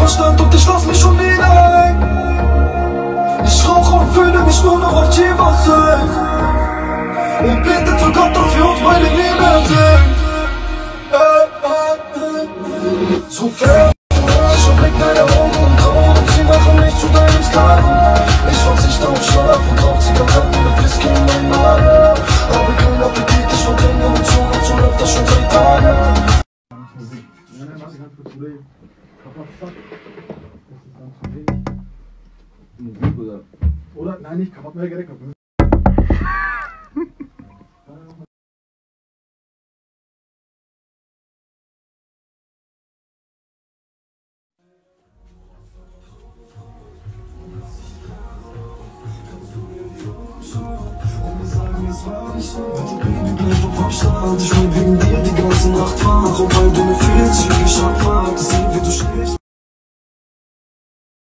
Verstand und ich lass mich schon wieder ein. Ich rauche und fühle mich nur noch auf Chivas und bete zu Gott, dass wir uns beide nie mehr sehen. So fern schon blick deine Augen und Traum und sie machen mich zu deinem Sklaven. Ich verzichte auf Schlaf und rauch Zigaretten mit Whisky in meinem Magen. Habe keinen Appetit, ich verdränge Emotionen und so läuft das schon seit Tagen. Nein, warte ganz kurz, Kollege. Kapazak. Das ist dann zu wenig. Musik oder? Oder? Nein, nicht Kapazak, mehr gerekt. Baby, bleib auf Abstand. Ich mein wegen dir die ganze Nacht wach. Und weil du mir fehlst, ich wirklich abfuck.